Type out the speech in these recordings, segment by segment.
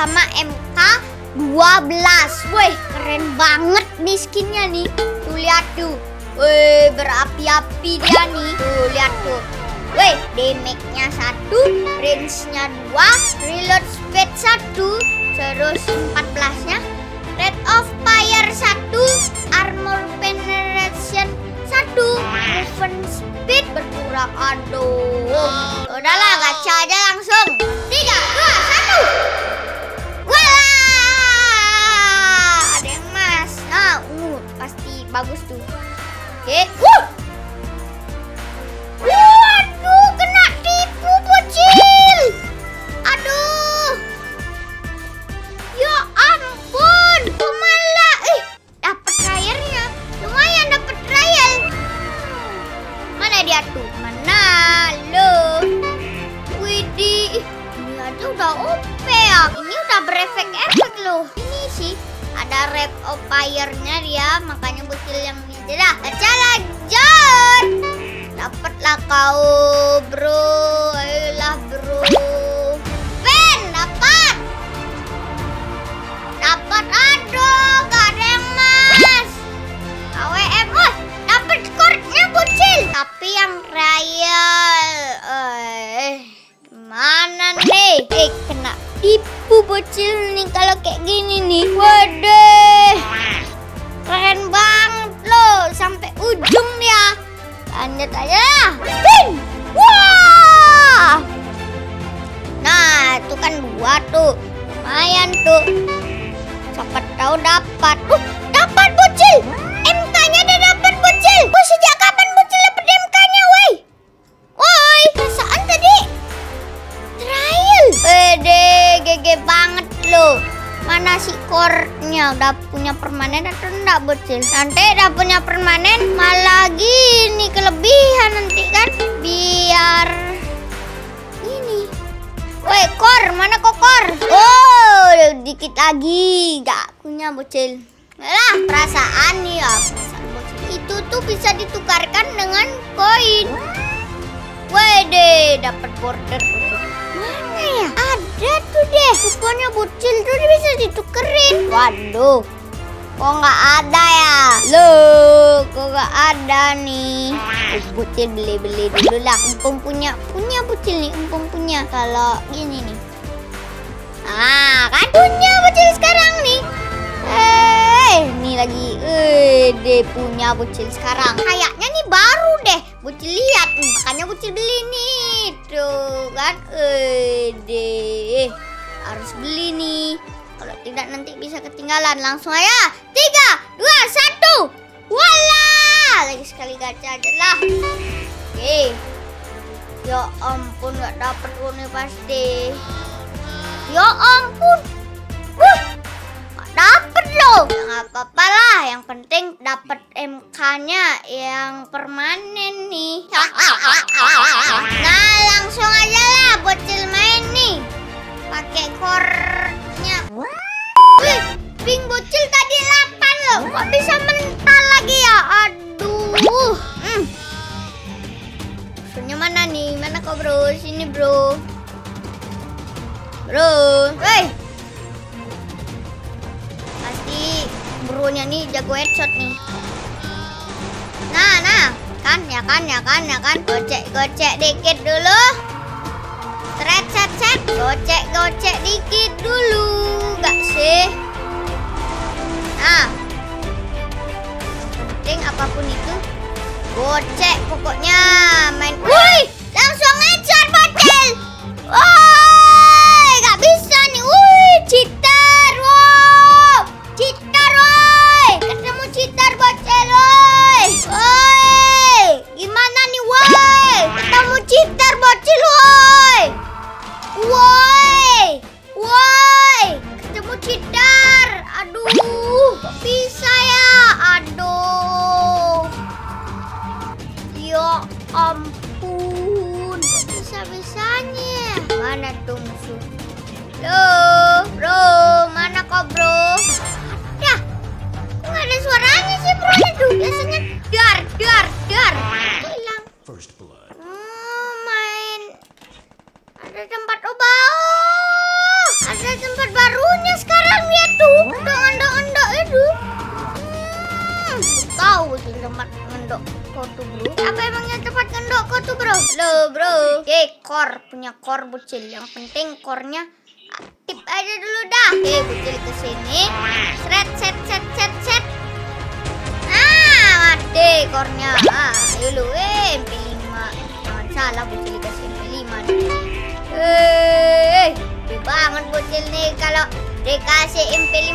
sama MK12. Wih, keren banget nih skinnya nih. Tuh lihat tuh. Wih, berapi-api dia nih. Tuh lihat tuh. Wih, damage-nya 1, range-nya 2, reload speed 1, terus 14-nya. Rate of fire 1, armor penetration 1, movement speed berkurang. Aduh. Udahlah, gacha aja langsung. 3, 2, 1. Wah! Ada yang emas. Nah, pasti bagus tuh. Oke. Waduh, kena tipu bocil. Aduh. Ya ampun, kok malah dapat trialnya. Lumayan dapat trial. Mana dia tuh? Mana lo? Widih, ini aja udah OP ya. Ini udah berefek-efek loh. Ini sih ada rate of fire-nya dia, makanya bocil yang ini aja lah. Gacha lanjut. Dapatlah kau, bro. Ayolah, bro. Ben, dapat. Aduh, gak ada yang mas. AWM, dapat skornya bocil. Tapi yang trial, gimana nih? Kena tipu bocil nih kalau kayak gini nih. Waduh, keren banget loh, sampai ujung dia. Lanjut aja lah. Spin. Wah. Nah, itu kan 2 tuh. Lumayan tuh. Siapa tahu dapat. Dapat bocil. MK-nya udah dapat bocil. Sejak kapan bocil dapat MK-nya, woi? Woi, perasaan tadi trial. Wede, GG banget loh. Mana si core-nya? Udah punya permanen atau enggak bocil? Nanti udah punya permanen malah gini kelebihan nanti kan. Biar ini. Woi, core, mana kok core? Oh, dikit lagi. Gak punya bocil. Lah, perasaan nih ya. Perasaan bocil itu tuh bisa ditukarkan dengan koin. Wede, dapat border bocil. Mana ya? Ada tuh deh. Kuponnya bocil tuh bisa ditukerin. Waduh. Kok nggak ada ya? Loh, kok nggak ada nih? Bocil beli dulu lah. Empung punya bocil nih. Empung punya. Kalau gini nih. Ah, kan punya bocil sekarang nih. Ini lagi. Dia punya bocil sekarang. Kayaknya nih baru deh. Bocil lihat nih. Makanya bocil beli nih. Tuh kan. Deh. Harus beli nih. Kalau tidak nanti bisa ketinggalan. Langsung aja. 3, 2, 1. Walah. Lagi sekali gacha aja lah. Oke. Ya ampun, gak dapet nih pasti. Ya ampun. Gak dapet loh. Ya gak apa-apa lah. Yang penting dapet MK-nya yang permanen nih. Nah, langsung aja lah bocil main nih. Pakai core-nya. Wih, ping bocil tadi 8 loh. Kok bisa mental lagi ya? Aduh. Musuhnya mana nih? Mana kok bro? Sini bro. Bro. Woi. Pasti bro-nya nih jago headshot nih. Nah. Kan. Gocek dikit dulu. Set. Gocek dikit dulu. Gak sih? Nah. Penting apapun itu. Gocek pokoknya. Main. Wih! Langsung ngejar bocil. Woi! Gak bisa nih. Wih! Cheater. Wow! Cheater, woi! Ketemu cheater bocil, woi! Woi! Gimana nih, woi? Ketemu cheater bocil, woi! Woi! Ketemu cheater. Aduh, kok bisa ya? Aduh. Ya ampun, kok bisa-bisanya? Mana tuh musuh? Loh, bro, mana kok bro? Ya, kok nggak ada suaranya sih bro itu? Biasanya dar. Hilang. Main. Ada tempat Ada tempat barunya sekarang dia tuh. Endok itu. Tahu sih tempat ngendok kau tuh bro. Apa emangnya tempat ngendok kau tuh bro? Halo bro. Kor punya kor bocil. Yang penting kornya aktif aja dulu dah. Bocil kesini. Set. Mati kornya. Ayo lu MP5. Jangan salah bocil kasih MP5 nih. Banget bocil nih kalau dikasih MP5.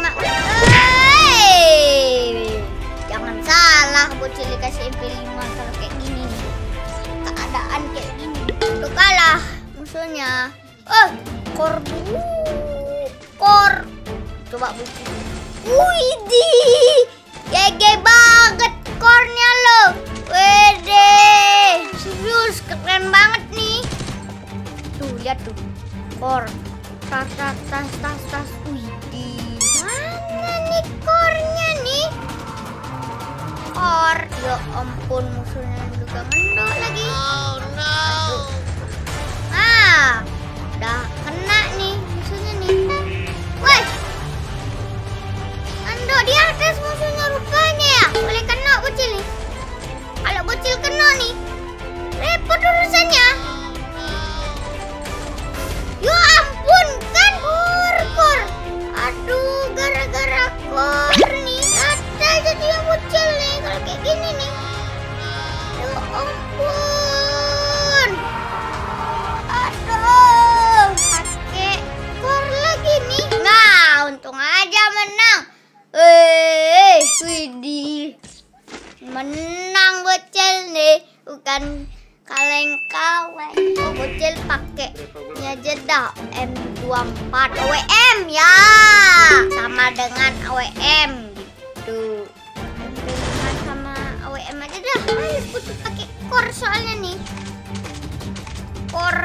Jangan salah bocil dikasih MP5 kalau kayak gini nih. Keadaan kayak gini. Tuh kalah musuhnya. Kor dulu. Kor. Coba bocil. Widih. GG banget kornya lo. Wede. Serius keren banget nih. Tuh lihat tuh. Kor. Tas. Widih. Mana nih kornya nih? Kor. Ya ampun musuhnya juga ngendok lagi. Oh no. Udah kena nih musuhnya nih. Woi. Ngendok di atas musuhnya rupanya ya. Boleh kena bocil nih. Kalau bocil kena nih, repot urusannya. Ya ampun kan kor. Aduh gara-gara kor nih. Ada jadi yang bocil nih kalau kayak gini nih. Ya ampun. Aduh. Pakai kor lagi nih. Nah untung aja menang. Widih. Menang bocil nih. Bukan kaleng-kaleng. Bocil pakai jeda M24 AWM ya. Sama dengan AWM gitu. Sama AWM aja dah. Ayo bocil pakai kor soalnya nih. Kor.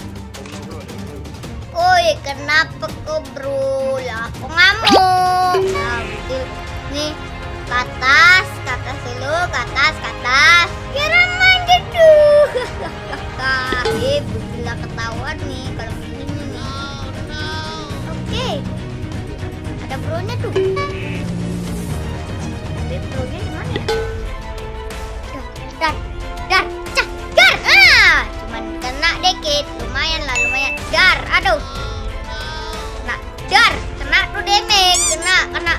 Kenapa kok bro? Lah kok ngamuk? Nah bocil nih. Ke atas dulu, ke atas. Biar aman gitu. Bocil gak ketahuan nih kalau begini nih. Oke. Ada bro-nya tuh. Ada bro-nya di mana ya? Dar. Cuman kena dikit. Lumayan. Dar, aduh. Kena tuh damage. Kena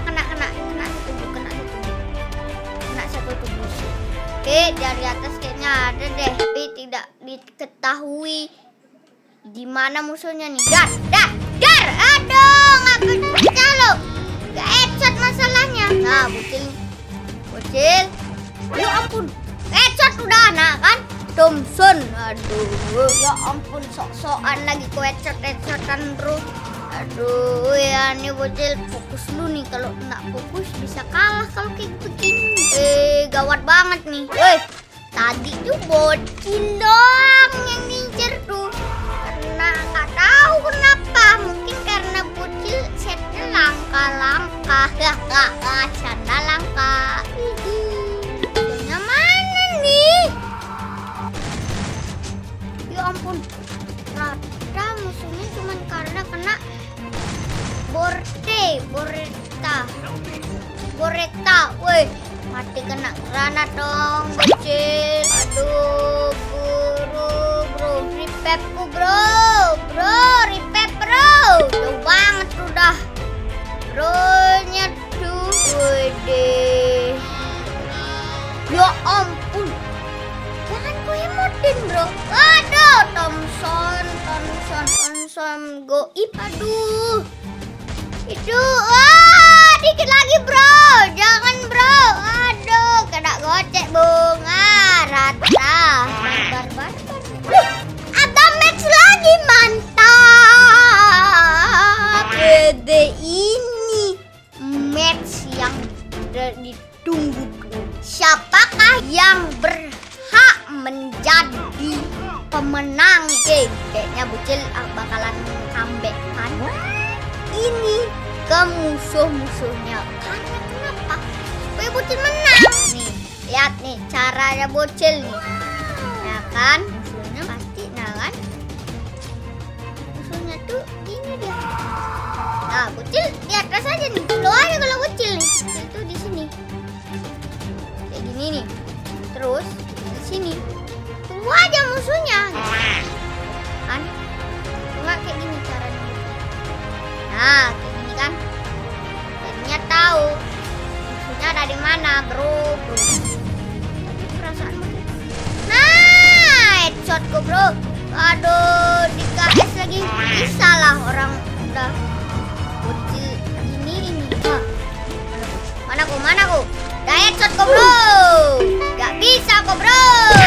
satu tubuh. Oke, dari atas kayaknya ada deh, tapi tidak diketahui di mana musuhnya nih. Dar. Aduh, nggak pecah lo. Gak headshot masalahnya. Nah, bocil. Ya ampun. Headshot udah, nah kan? Thompson. Aduh, ya ampun sok-sokan lagi ku headshot-headshotan bro. Aduh ya nih bocil fokus lu nih, kalau nggak fokus bisa kalah kalau kayak begini. Gawat banget nih. Tadi tuh bocil doang yang ngincer tuh. Karena nggak tahu kenapa, mungkin karena bocil setnya langka. Canda langka. Yang mana nih? Ya ampun. Rata musuhnya cuma karena kena Boreta. Woi, mati kena granat dong bocil. Aduh, bro. Repepku bro. Repep bro. Jauh banget udah. Bro-nya tuh. Wede. Ya ampun. Jangan ku emotin bro. Aduh, Thompson goib. Aduh. Itu dikit lagi bro. Jangan bro. Aduh, kena gocek bunga. Rata. Barbar. Ada match lagi, mantap. Gede ini match yang ditunggu. Siapakah yang berhak menjadi pemenang? Kayaknya bocil bakalan comeback kan ini ke musuh-musuhnya. Karena kenapa? Supaya bocil menang. Nih, lihat nih caranya bocil nih. Ya kan? Musuhnya pasti, nah kan? Musuhnya tuh ini dia. Nah, Bocil di atas aja nih. Lo aja kalau Bocil nih. Bocil tuh di sini. Kayak gini nih. Terus di sini. Tunggu aja musuhnya. Kan? Cuma kayak gini caranya. Nah, kayak gini kan. Jadinya tahu musuhnya ada di mana, bro. Tapi perasaan nah, headshotku, bro. Aduh, di KS lagi. Bisa lah orang udah Bocil ini. Mana ku? Dah headshot kok, bro. Gak bisa kok, bro.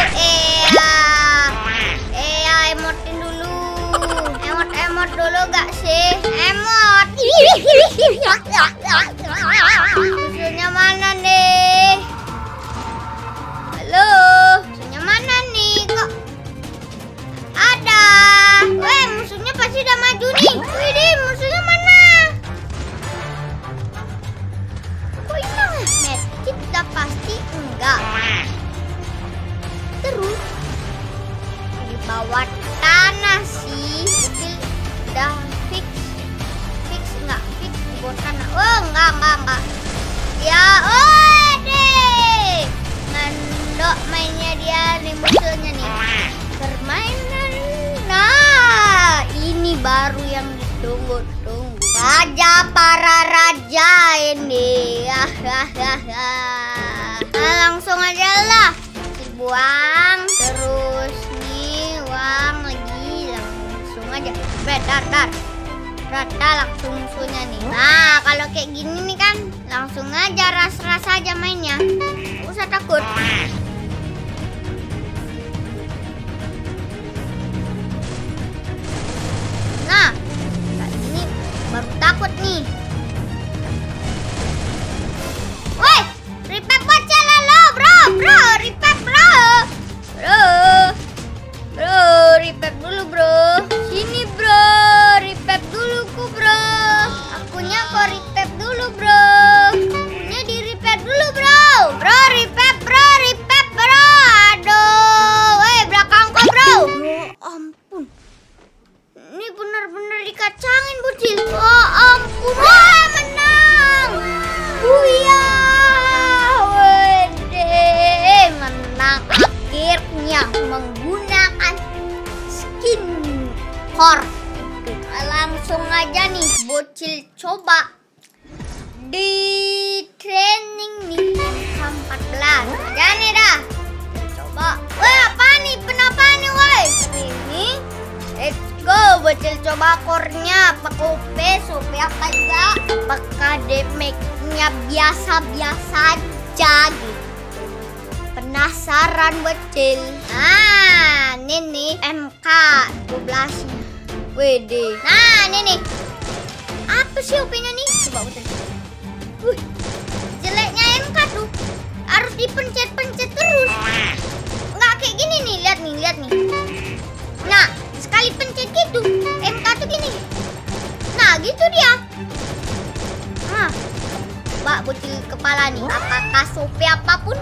Emotin dulu. Emot dulu gak sih? Emot. Musuhnya mana nih? Halo, musuhnya mana nih? Kok ada? Weh, musuhnya pasti udah maju nih. Widih, musuhnya mana? Kok hilang ya? Medkit udah pasti enggak. Terus di bawah tanah sih. Bocil udah fix enggak? Fix di bawah tanah. Oh, enggak. Ya, oh deh. Ngendok mainnya dia nih musuhnya nih. Permainan. Nah, ini baru yang ditunggu-tunggu. Raja para raja ini. Nah, langsung aja lah. Buang. Terus nih, uang lagi. Langsung aja. Dar. Rata langsung musuhnya nih. Nah, kalau kayak gini nih kan, langsung aja ras-ras aja mainnya. Gak usah takut. Nah, kayak gini baru takut nih. Woi, repack Bocil lo, bro. Repack, bro. Bro, repack dulu, bro. Sini, bro. Repack dulu ku, bro. Akunya kok repack dulu, bro. Akunya di repack dulu, bro. Bro, repack, bro. Aduh, woi, belakang kok, bro. Ya ampun. Ini benar-benar dikacangin, Bocil. Oh ampun. Wah, menang. Buya. Wede, menang akhirnya menggunakan skin core. Langsung aja nih Bocil coba di training nih 14. Jadi dah. Coba. Wah, apa nih? Kenapa nih, woi? Training. Let's go, Bocil coba core-nya pakai OP supaya kayak pakai damage-nya biasa-biasa aja gitu. Penasaran, Bocil. Nah, ini nih MK 12-nya. Wede. Nah, ini nih. Apa sih OP-nya nih? Coba Bocil. Jeleknya MK tuh. Harus dipencet-pencet terus. Nggak kayak gini nih, lihat nih. Nah, sekali pencet gitu, MK tuh gini. Nah, gitu dia. Nah, Mbak Bocil kepala nih. Apakah sope apapun?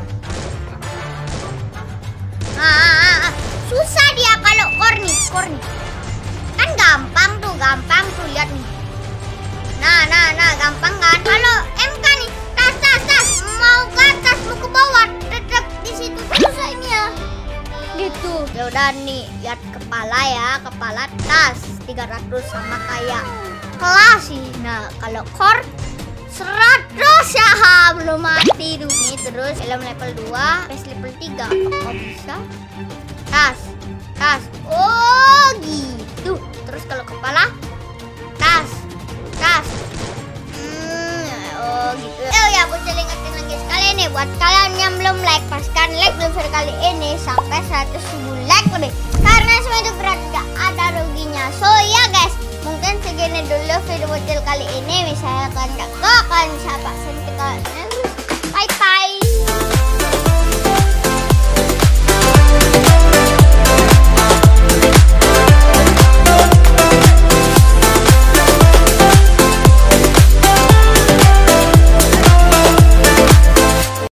Nah, susah dia kalau core nih. Kan gampang tuh, lihat nih. Nah, gampang kan? Kalau MK nih, tas. Mau ke atas, mau ke bawah, tetap di situ susah ini ya. Gitu. Ya udah nih, lihat kepala ya, kepala tas 300 sama kayak kelas sih. Nah, kalau core 100 ya, belum mati tuh. Nih terus helm level 2, face level 3. Apakah bisa? Tas. Oh, gitu. Terus kalau kepala tas. Oh, gitu. Oh ya, Bocil ingetin lagi sekali nih buat kalian yang belum like, pastikan like dulu video kali ini sampai 100.000 like lebih. Karena semua itu berarti gak ada ruginya. So ya guys, mungkin segini dulu video Bocil kali ini. Misalnya kalian gak siapa